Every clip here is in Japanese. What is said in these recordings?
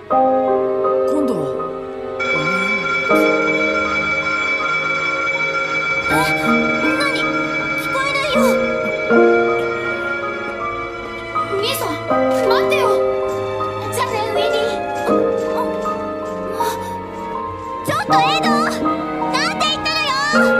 今度は何？聞こえないよ。兄さん、待ってよ。じゃあね、ウィニー。ちょっとエド、なんて言ったのよ。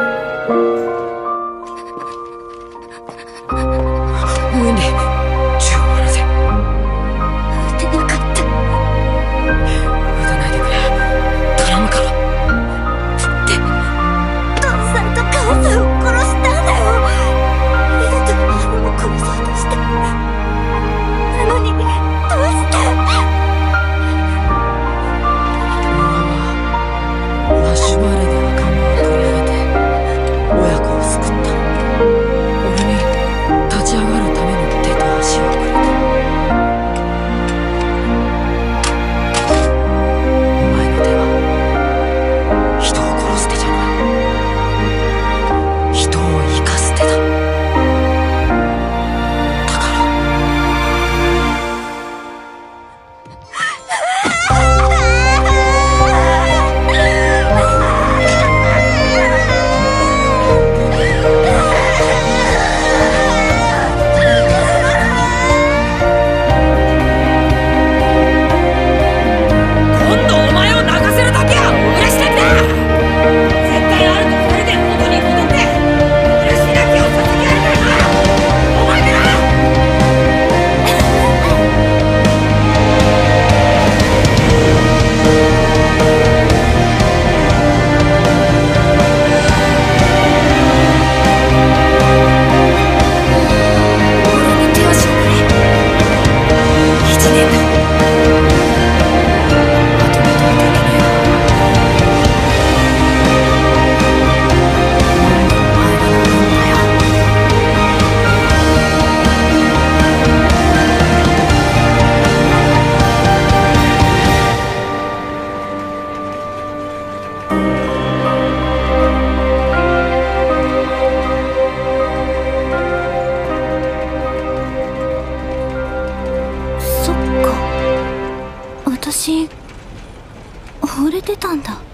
ウィンリー、銃を離せ。 撃てなかった。 撃たないでくれ、頼むから。 父さんと母さんを殺したんだよ。エドとママも殺そうとした。なのに、どうして。 ラッシュバーレで赤ん坊を取り上げて親子を救った。俺に立ち上がるための手と足をくれた。お前の手は人を殺す手じゃない、人を生かす手だ。だから今度お前を泣かせるだけは許してんだ。絶対あると二人で元に戻って許しなきを捧げられないな。お前だ。俺に手足をくれ。1年だ。あと戻っていけねえよ。なんでお前が泣くんだよ。そっか、私惚れてたんだ。